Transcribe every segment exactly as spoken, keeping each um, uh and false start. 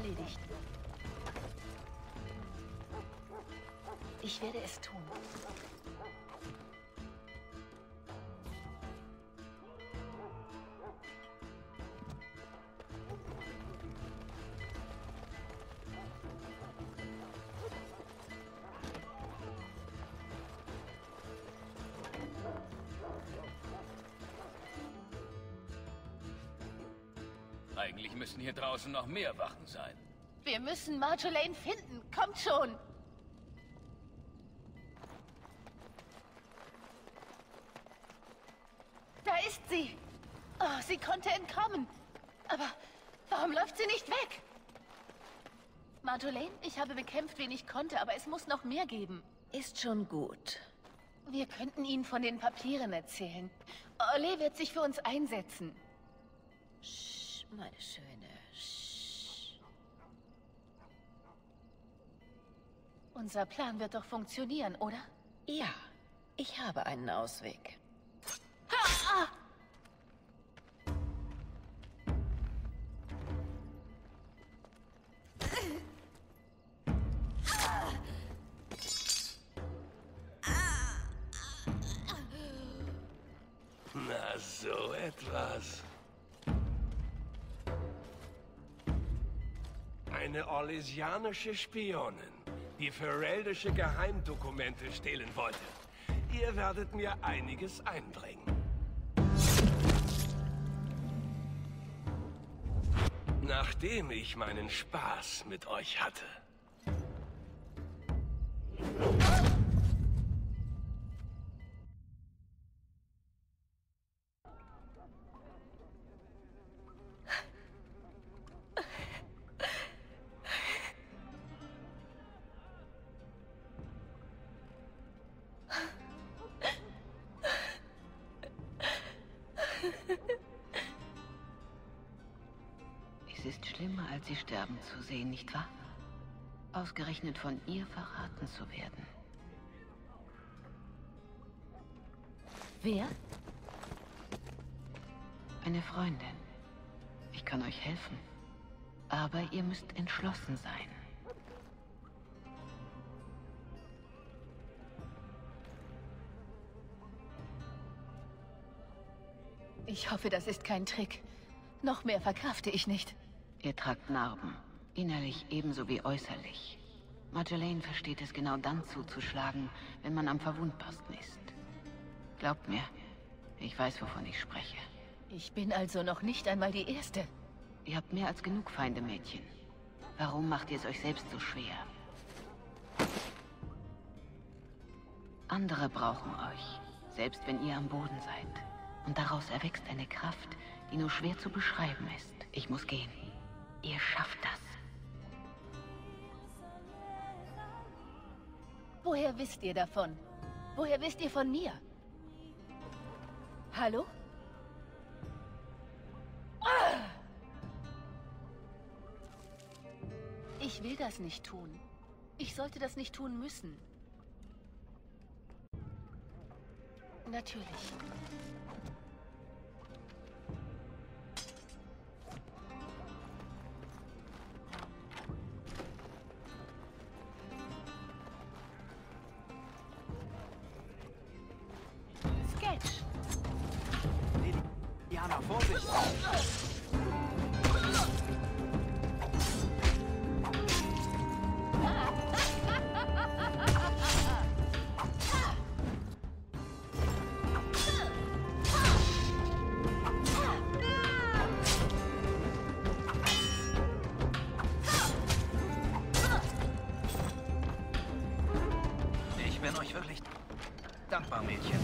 erledigt. Ich werde es tun. Eigentlich müssen hier draußen noch mehr Wachen sein. Wir müssen Marjolaine finden. Kommt schon! Da ist sie! Oh, sie konnte entkommen. Aber warum läuft sie nicht weg? Marjolaine, ich habe bekämpft, wen ich konnte, aber es muss noch mehr geben. Ist schon gut. Wir könnten Ihnen von den Papieren erzählen. Olé wird sich für uns einsetzen. Sch, meine Schöne. Sch. Unser Plan wird doch funktionieren, oder? Ja, ich habe einen Ausweg. Ha! Ah! Na, so etwas. Eine orlesianische Spionin, die fereldische Geheimdokumente stehlen wollte. Ihr werdet mir einiges einbringen. Nachdem ich meinen Spaß mit euch hatte. Es ist schlimmer, als sie sterben zu sehen, nicht wahr? Ausgerechnet von ihr verraten zu werden. Wer? Eine Freundin. Ich kann euch helfen. Aber ihr müsst entschlossen sein. Ich hoffe, das ist kein Trick. Noch mehr verkrafte ich nicht. Ihr tragt Narben. Innerlich ebenso wie äußerlich. Marjolaine versteht es genau dann zuzuschlagen, wenn man am verwundbarsten ist. Glaubt mir, ich weiß, wovon ich spreche. Ich bin also noch nicht einmal die Erste. Ihr habt mehr als genug Feinde, Mädchen. Warum macht ihr es euch selbst so schwer? Andere brauchen euch, selbst wenn ihr am Boden seid. Und daraus erwächst eine Kraft, die nur schwer zu beschreiben ist. Ich muss gehen. Ihr schafft das. Woher wisst ihr davon? Woher wisst ihr von mir? Hallo? Ah! Ich will das nicht tun. Ich sollte das nicht tun müssen. Natürlich. Sketch. Diana, Vorsicht! Ich bin euch wirklich dankbar, Mädchen.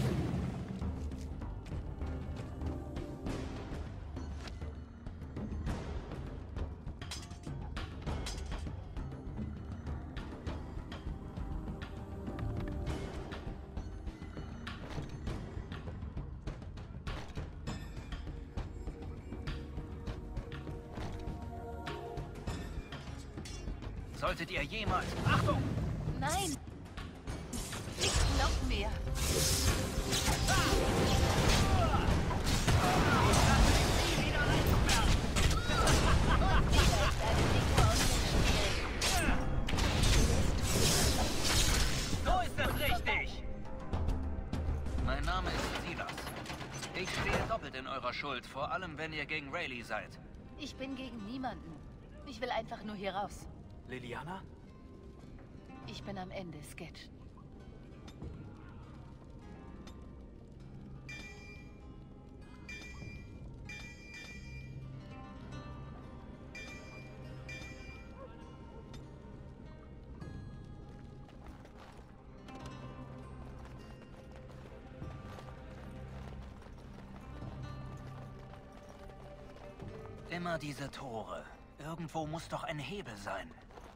Solltet ihr jemals... Achtung! Nein! Nicht noch mehr! Und wieder ist eine Figur aus Ich stehe doppelt in eurer Schuld, vor allem wenn ihr gegen Rayleigh seid. Ich bin gegen niemanden. Ich will einfach nur hier raus. Liliana? Ich bin am Ende, Sketch. Immer diese Tore. Irgendwo muss doch ein Hebel sein.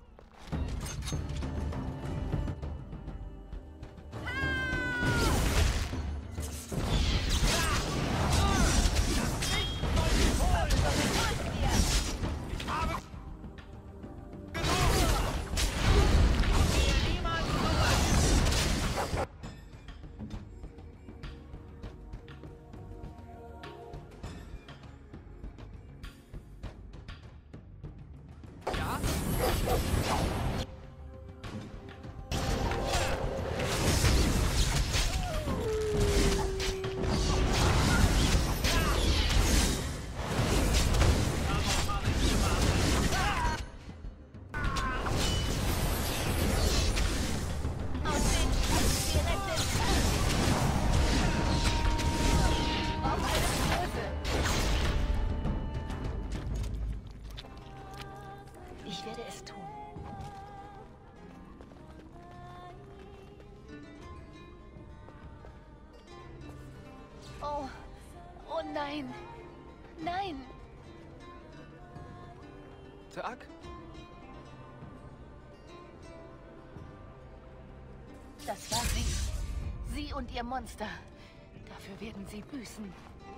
Ich werde es tun. Oh, oh nein. Nein. Tag? Das war sie. Sie und ihr Monster. Dafür werden sie büßen.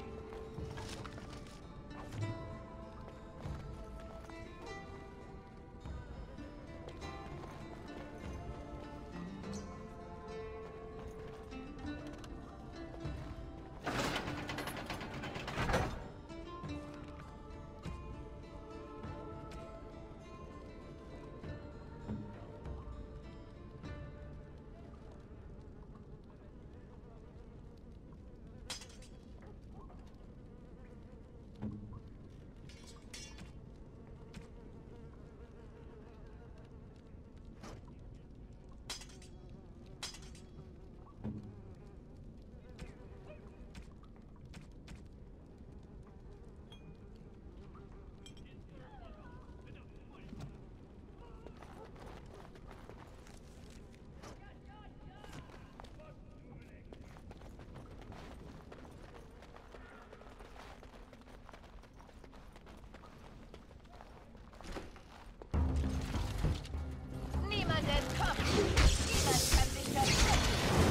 Niemand entkommt. Niemand kann sich verstecken.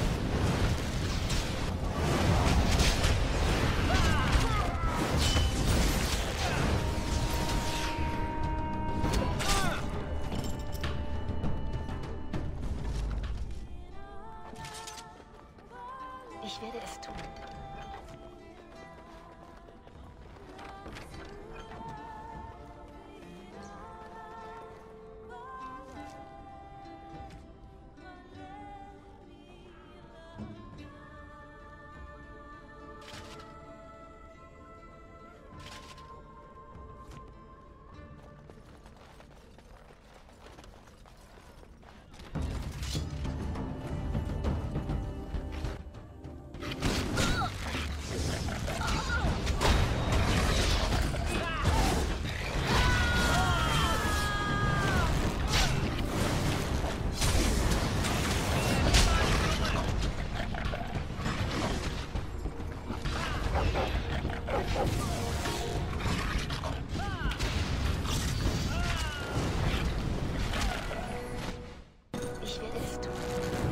Ich werde es tun. Ich werde es tun.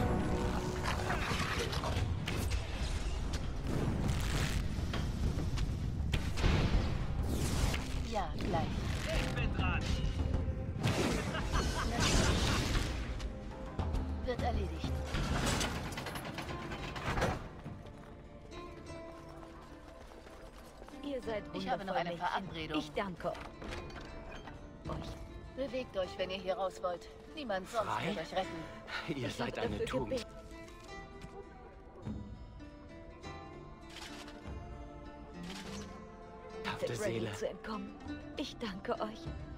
Ja, gleich. Ich bin dran. Wird erledigt. Ihr seid Ich habe noch wundervoll, eine Mädchen. Verabredung. Ich danke euch. Bewegt euch, wenn ihr hier raus wollt. Niemand sonst Frei? wird euch retten. Ihr Ich seid habe eine dafür Tugend. gebetet. Ekelhafte Sind ready Seele. zu entkommen. Ich danke euch.